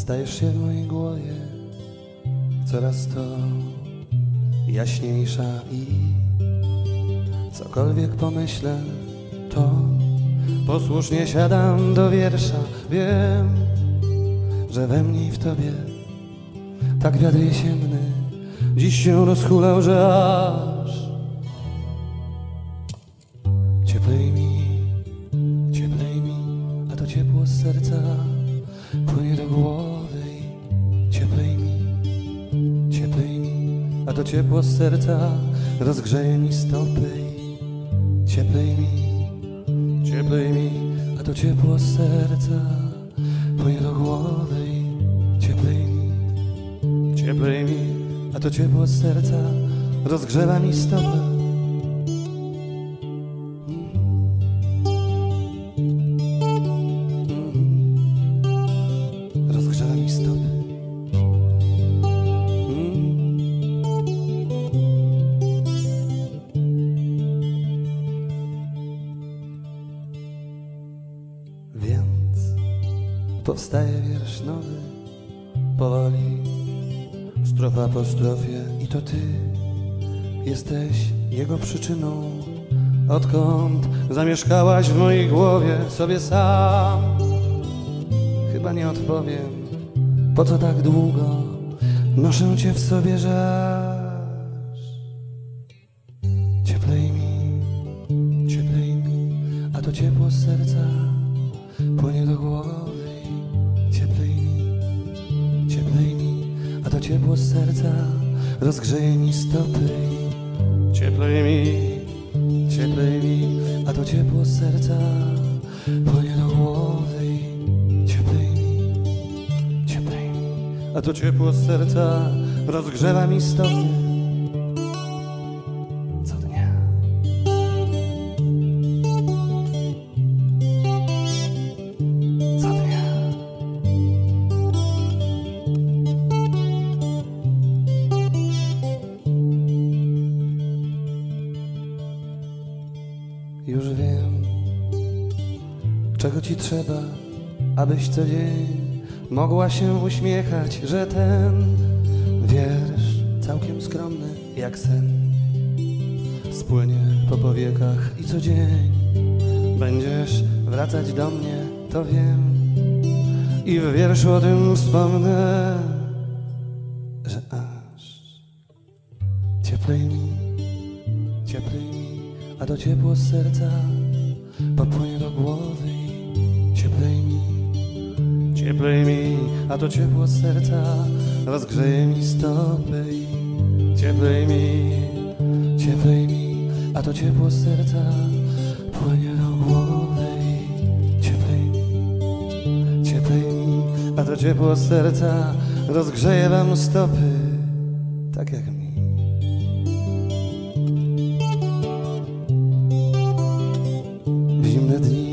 Stajesz się w mojej głowie coraz to jaśniejsza i cokolwiek pomyślę, to posłusznie siadam do wiersza. Wiem, że we mnie i w tobie tak wiatr jesienny dziś się rozhulał, że aż cieplej mi, a to ciepło z serca płynie do głowy i cieplej mi, a to ciepło z serca rozgrzeje mi stopy i cieplej mi, a to ciepło z serca płynie do głowy i cieplej mi, a to ciepło z serca rozgrzewa mi stopy. Rozgrzewa mi stopy. Więc powstaje wiersz nowy, powoli, strofa po strofie, i to ty jesteś jego przyczyną. Odkąd zamieszkałaś w mojej głowie, sobie sam chyba nie odpowiem, po co tak długo noszę cię w sobie, że aż cieplej mi, a to ciepło z serca płynie do głowy. Cieplej mi, a to ciepło z serca rozgrzeje mi stopy. Cieplej mi, a to ciepło z serca płynie do głowy. Cieplej mi, a to ciepło z serca rozgrzewa mi stopy. Co dnia. Co dnia. Już wiem, czego ci trzeba, abyś co dzień mogła się uśmiechać, że ten wiersz całkiem skromny jak sen spłynie po powiekach i co dzień będziesz wracać do mnie, to wiem, i w wierszu o tym wspomnę, że aż cieplej mi, a to ciepło z serca popłynie do głowy. Cieplej mi, a to ciepło z serca rozgrzeje mi stopy. Cieplej mi, a to ciepło z serca płynie do głowy. Cieplej mi, a to ciepło z serca rozgrzeje wam stopy, tak jak mi. W zimne dni